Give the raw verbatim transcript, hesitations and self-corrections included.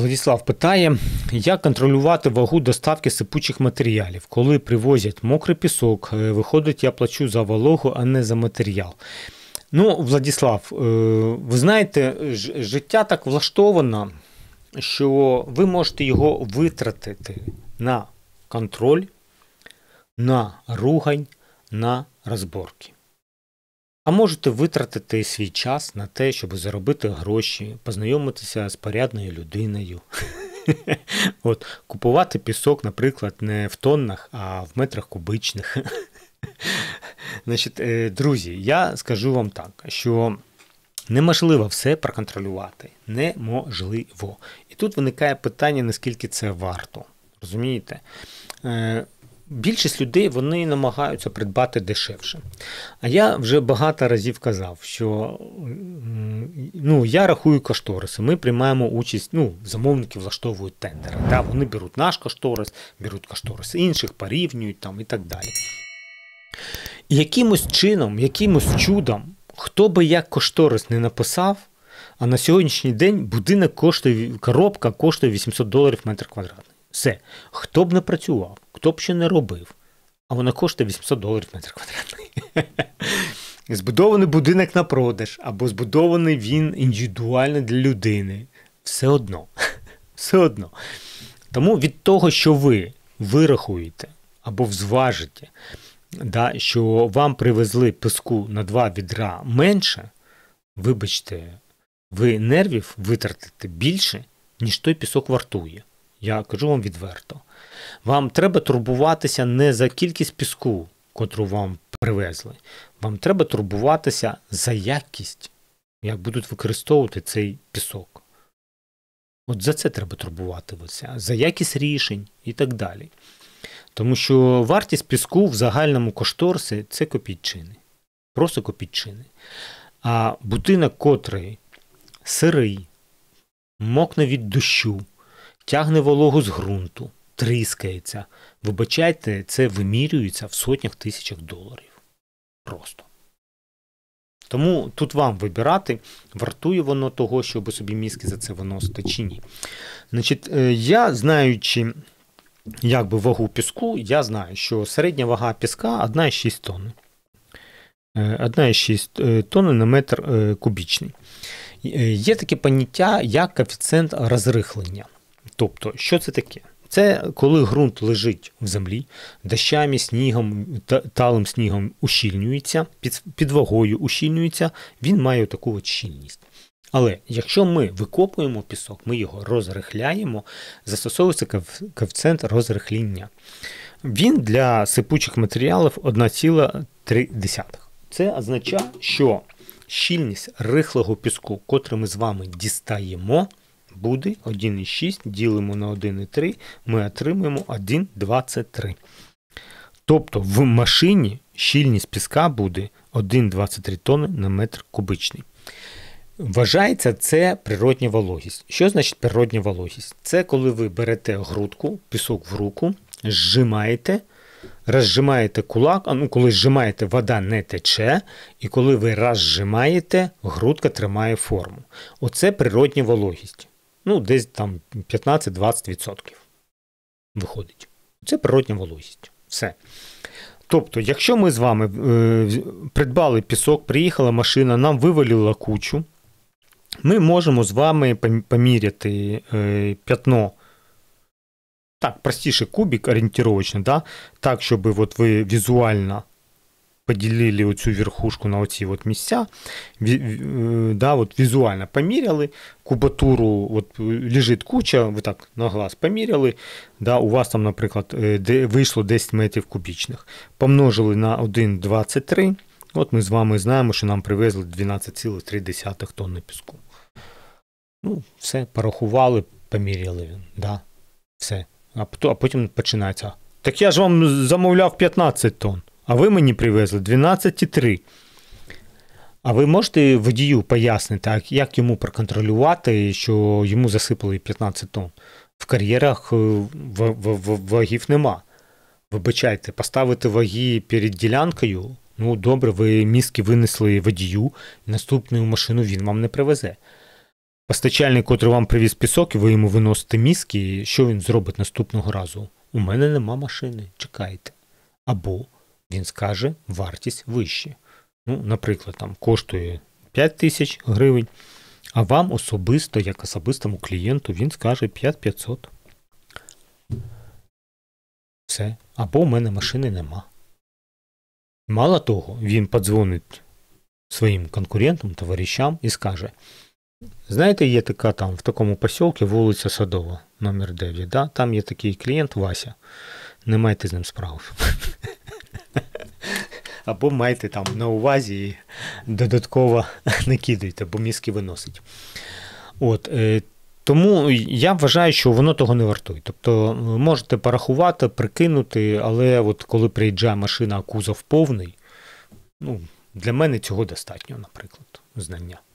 Владислав питає, як контролювати вагу доставки сипучих матеріалів? Коли привозять мокрий пісок, виходить, я плачу за вологу, а не за матеріал. Ну, Владислав, ви знаєте, життя так влаштовано, що ви можете його витратити на контроль, на ругань, на розборки. А можете витратити свій час на те, щоб заробити гроші, познайомитися з порядною людиною. От, купувати пісок, наприклад, не в тоннах, а в метрах кубичних. Значить, друзі, я скажу вам так, що неможливо все проконтролювати. Неможливо. І тут виникає питання, наскільки це варто. Розумієте? Більшість людей, вони намагаються придбати дешевше. А я вже багато разів казав, що ну, я рахую кошториси. Ми приймаємо участь, ну, замовники влаштовують тендери. Да? Вони беруть наш кошторис, беруть кошторис інших, порівнюють там і так далі. І якимось чином, якимось чудом, хто би як кошторис не написав, а на сьогоднішній день будинок коштує, коробка коштує вісімсот доларів метр квадратний. Все. Хто б не працював, хто б ще не робив, а вона коштує вісімсот доларів метр квадратний. Збудований будинок на продаж, або збудований він індивідуально для людини. Все одно. Все одно. Тому від того, що ви вирахуєте або взважите, да, що вам привезли піску на два відра менше, вибачте, ви нервів витратите більше, ніж той пісок вартує. Я кажу вам відверто. Вам треба турбуватися не за кількість піску, котру вам привезли. Вам треба турбуватися за якість, як будуть використовувати цей пісок. От за це треба турбуватися, за якість рішень і так далі. Тому що вартість піску в загальному кошторисі – це копійчини. Просто копійчини. А будинок, котрий сирий, мокне від дощу, тягне вологу з ґрунту, тріскається. Вибачайте, це вимірюється в сотнях тисячах доларів. Просто. Тому тут вам вибирати, вартує воно того, щоб собі мізки за це виносити чи ні. Значить, я, знаючи, якби вагу піску, я знаю, що середня вага піска одна цілих шість тонн. одна цілих шість тонн на метр кубічний. Є таке поняття, як коефіцієнт розрихлення. Тобто, що це таке? Це коли ґрунт лежить в землі, дощами, снігом, талим снігом ущільнюється, під, під вагою ущільнюється, він має таку от щільність. Але якщо ми викопуємо пісок, ми його розрихляємо, застосовується коефіцієнт розрихління. Він для сипучих матеріалів одна ціла три десятих. Це означає, що щільність рихлого піску, котрий ми з вами дістаємо, буде один цілих шість ділимо на один цілих три, ми отримаємо один цілих двадцять три. Тобто в машині щільність піска буде один цілих двадцять три тонни на метр кубичний. Вважається це природня вологість. Що значить природня вологість? Це коли ви берете грудку, пісок в руку, зжимаєте, розжимаєте кулак, а ну коли зжимаєте, вода не тече, і коли ви розжимаєте, грудка тримає форму. Оце природня вологість. Ну, десь там п'ятнадцять-двадцять відсотків виходить. Це природня вологість. Все. Тобто, якщо ми з вами е, придбали пісок, приїхала машина, нам вивалила кучу, ми можемо з вами поміряти е, п'ятно, так, простіше кубик орієнтировочно, да? Так, щоб от ви візуально поділили оцю верхушку на оці от місця, да, от візуально поміряли, кубатуру, от лежить куча, ви так на глаз поміряли, да, у вас там, наприклад, де вийшло десять метрів кубічних, помножили на один цілих двадцять три, от ми з вами знаємо, що нам привезли дванадцять цілих три десятих тонни піску. Ну, все, порахували, поміряли, да, все. А потім починається, так я ж вам замовляв п'ятнадцять тонн. А ви мені привезли дванадцять цілих три. А ви можете водію пояснити, як йому проконтролювати, що йому засипали п'ятнадцять тонн? В кар'єрах вагів нема. Вибачайте, поставити ваги перед ділянкою, ну добре, ви мізки винесли водію, наступну машину він вам не привезе. постачальник, котрий вам привіз пісок, і ви йому виносите мізки, що він зробить наступного разу? У мене нема машини, чекайте. Або він скаже, вартість вища. Ну, наприклад, там коштує п'ять тисяч гривень, а вам особисто, як особистому клієнту, він скаже п'ять тисяч п'ятсот. Все. Або у мене машини нема. Мало того, він подзвонить своїм конкурентам, товаришам і скаже, знаєте, є така там в такому посілку вулиця Садова, номер дев'ять, да? Там є такий клієнт Вася, не майте з ним справ. Або майте там на увазі і додатково не кидайте, бо мізки виносить. От, е, тому я вважаю, що воно того не вартує. Тобто можете порахувати, прикинути, але от коли приїжджає машина, а кузов повний, ну, для мене цього достатньо, наприклад, знання.